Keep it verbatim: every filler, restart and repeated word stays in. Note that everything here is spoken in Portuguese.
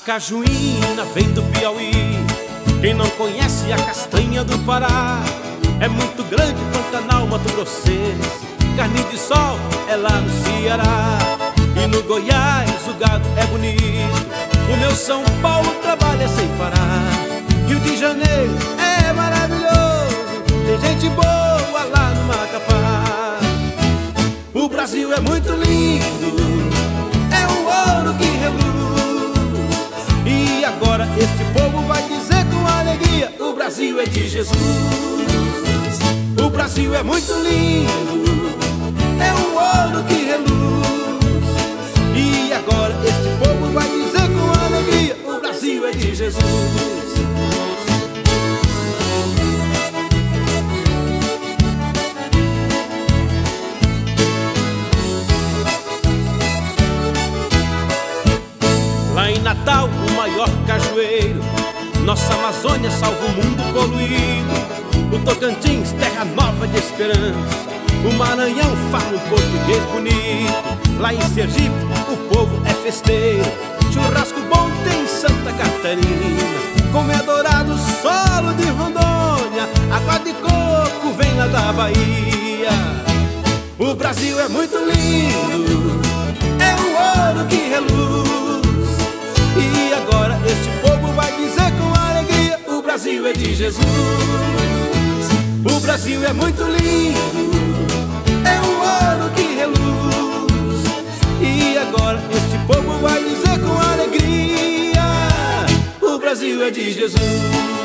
cajuína vem do Piauí. Quem não conhece a castanha do Pará, é muito grande Pantanal, Mato Grossense. Carne de sol é lá no Ceará, e no Goiás o gado é bonito. O meu São Paulo trabalha sem parar. Rio de Janeiro é maravilhoso, tem gente boa lá no Macapá. O Brasil é muito lindo, é o ouro que reluz. E agora este povo vai dizer com alegria: o Brasil é de Jesus. O Brasil é muito lindo, é o ouro que reluz. E agora este povo vai dizer com alegria: o Brasil é de Jesus. Lá em Natal, o maior cajueiro, nossa Amazônia salva o mundo poluído. O Tocantins, terra nova de esperança, o Maranhão fala um português bonito. Lá em Sergipe, o povo é festeiro, churrasco bom tem em Santa Catarina. Como é dourado o solo de Rondônia, água de coco vem lá da Bahia. O Brasil é muito lindo, é o ouro que reluz. E agora este povo vai dizer com alegria: o Brasil é de Jesus. O Brasil é muito lindo, é o ouro que reluz. E agora este povo vai dizer com alegria: o Brasil é de Jesus.